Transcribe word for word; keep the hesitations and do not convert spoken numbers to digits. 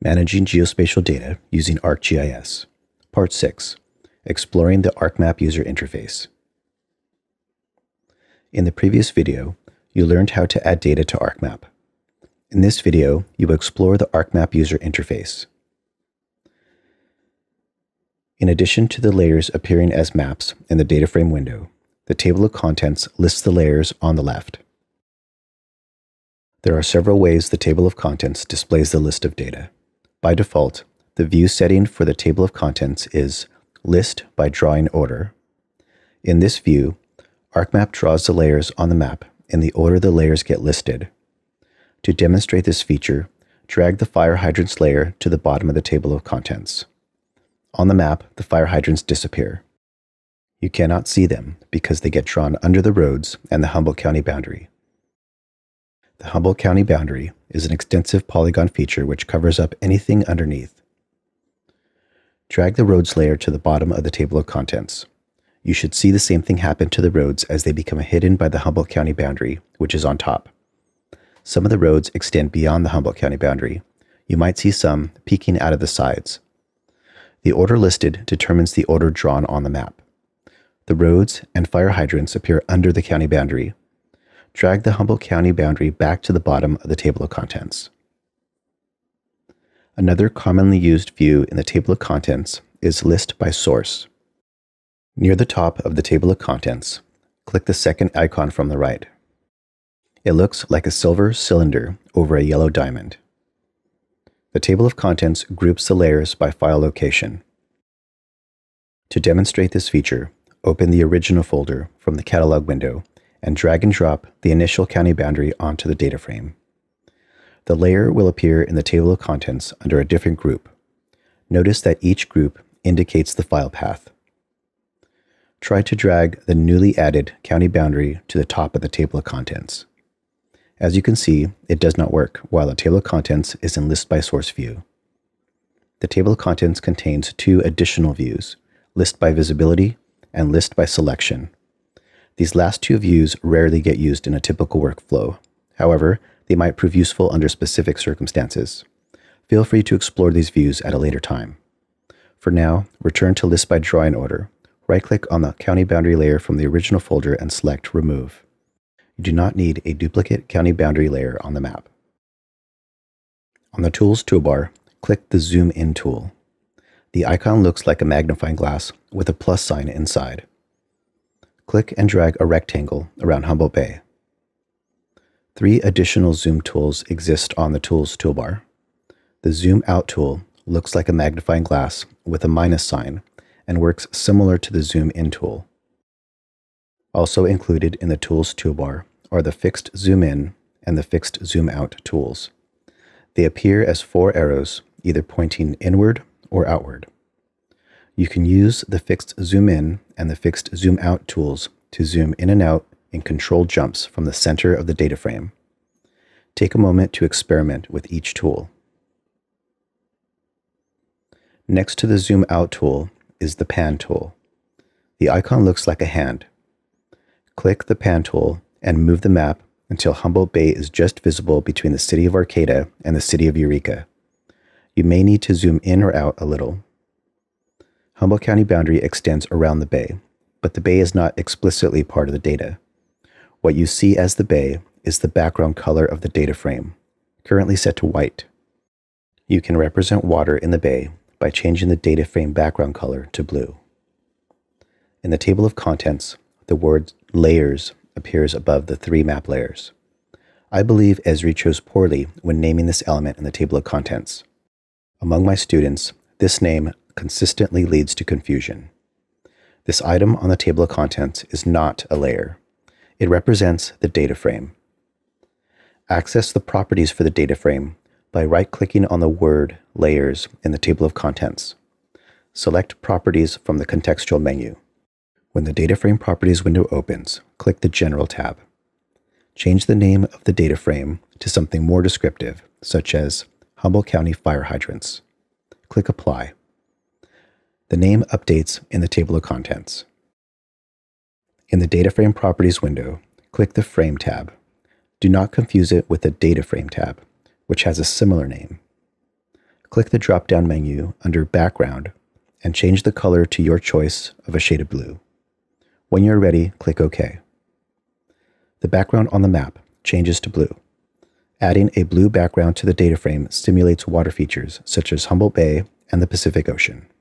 Managing Geospatial Data using ArcGIS. Part six. Exploring the ArcMap User Interface. In the previous video, you learned how to add data to ArcMap. In this video, you will explore the ArcMap User Interface. In addition to the layers appearing as maps in the data frame window, the table of contents lists the layers on the left. There are several ways the table of contents displays the list of data. By default, the view setting for the table of contents is List by Drawing Order. In this view, ArcMap draws the layers on the map in the order the layers get listed. To demonstrate this feature, drag the fire hydrants layer to the bottom of the table of contents. On the map, the fire hydrants disappear. You cannot see them because they get drawn under the roads and the Humboldt County boundary. The Humboldt County boundary is an extensive polygon feature which covers up anything underneath. Drag the roads layer to the bottom of the table of contents. You should see the same thing happen to the roads as they become hidden by the Humboldt County boundary, which is on top. Some of the roads extend beyond the Humboldt County boundary. You might see some peeking out of the sides. The order listed determines the order drawn on the map. The roads and fire hydrants appear under the county boundary. Drag the Humboldt County boundary back to the bottom of the table of contents. Another commonly used view in the table of contents is List by Source. Near the top of the table of contents, click the second icon from the right. It looks like a silver cylinder over a yellow diamond. The table of contents groups the layers by file location. To demonstrate this feature, open the original folder from the catalog window and drag and drop the initial county boundary onto the data frame. The layer will appear in the table of contents under a different group. Notice that each group indicates the file path. Try to drag the newly added county boundary to the top of the table of contents. As you can see, it does not work while the table of contents is in List by Source view. The table of contents contains two additional views, List by Visibility and List by Selection. These last two views rarely get used in a typical workflow. However, they might prove useful under specific circumstances. Feel free to explore these views at a later time. For now, return to List by Drawing Order. Right-click on the county boundary layer from the original folder and select Remove. You do not need a duplicate county boundary layer on the map. On the Tools toolbar, click the Zoom In tool. The icon looks like a magnifying glass with a plus sign inside. Click and drag a rectangle around Humboldt Bay. Three additional zoom tools exist on the Tools toolbar. The Zoom Out tool looks like a magnifying glass with a minus sign and works similar to the Zoom In tool. Also included in the Tools toolbar are the Fixed Zoom In and the Fixed Zoom Out tools. They appear as four arrows, either pointing inward or outward. You can use the Fixed Zoom In and the Fixed Zoom Out tools to zoom in and out in controlled jumps from the center of the data frame. Take a moment to experiment with each tool. Next to the Zoom Out tool is the Pan tool. The icon looks like a hand. Click the Pan tool and move the map until Humboldt Bay is just visible between the city of Arcata and the city of Eureka. You may need to zoom in or out a little. Humboldt County boundary extends around the bay, but the bay is not explicitly part of the data. What you see as the bay is the background color of the data frame, currently set to white. You can represent water in the bay by changing the data frame background color to blue. In the table of contents, the word Layers appears above the three map layers. I believe Esri chose poorly when naming this element in the table of contents. Among my students, this name consistently leads to confusion. This item on the table of contents is not a layer. It represents the data frame. Access the properties for the data frame by right-clicking on the word Layers in the table of contents. Select Properties from the contextual menu. When the Data Frame Properties window opens, click the General tab. Change the name of the data frame to something more descriptive, such as Humboldt County Fire Hydrants. Click Apply. The name updates in the table of contents. In the Data Frame Properties window, click the Frame tab. Do not confuse it with the Data Frame tab, which has a similar name. Click the drop-down menu under Background and change the color to your choice of a shade of blue. When you're ready, click OK. The background on the map changes to blue. Adding a blue background to the data frame stimulates water features such as Humboldt Bay and the Pacific Ocean.